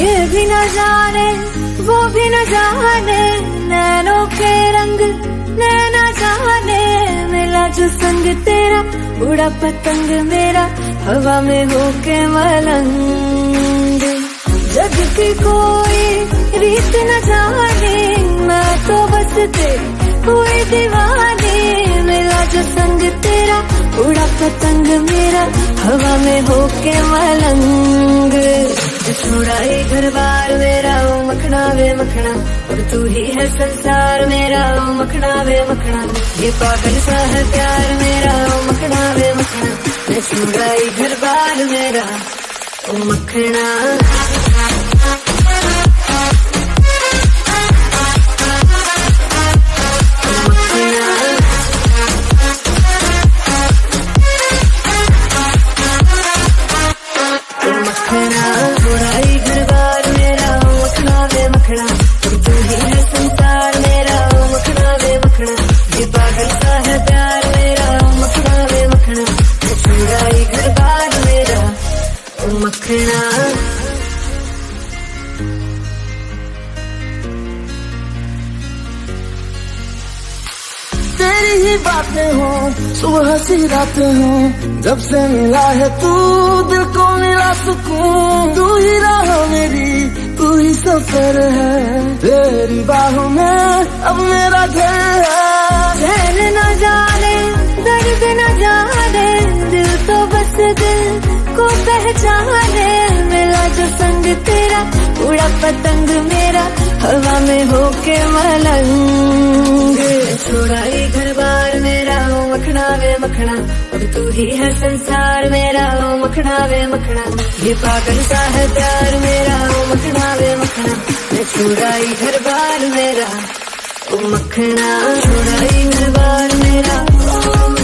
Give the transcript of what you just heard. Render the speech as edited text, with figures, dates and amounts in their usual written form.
ये भी न जाने वो भी न जाने, नैनों के रंग नैना जाने, मिला जो संग तेरा उड़ा पतंग मेरा हवा में होके मलंग। जग की कोई रीत न जाने, मैं तो बस तेरी हुई दीवानी, मिला जो संग तेरा उड़ा पतंग मेरा हवा में होके मलंग। छोड़ा ये घर बार मेरा ओ मखना वे मखना, अब तू ही है संसार मेरा ओ मखना वे मखना, ये पागल सा है प्यार मेरा ओ मखना वे मखना, मैं छोड़ा ये घर बार मेरा ओ मखना। तेरी ही बातें हो सुबह सी रातें हो, जब से मिला है तू दिल को मिला सुकून, तू ही राह मेरी तू ही सफर है, तेरी बाहों में अब मेरा घर है। चैन न जाने दर्द न जाने, दिल तो बस दिल को पहचाने, मिला जो संग तेरा उड़ा पतंग मेरा हवा में होके मलंग। छोड़ा ये घर बार मेरा ओ मखना वे मखना, अब तू ही है संसार मेरा ओ मखना वे मखना, ये पागल सा है प्यार मेरा ओ मखना वे मखना, मैं छोड़ा ये घर बार मेरा ओ मखना, छोड़ा ये घर बार मेरा ओ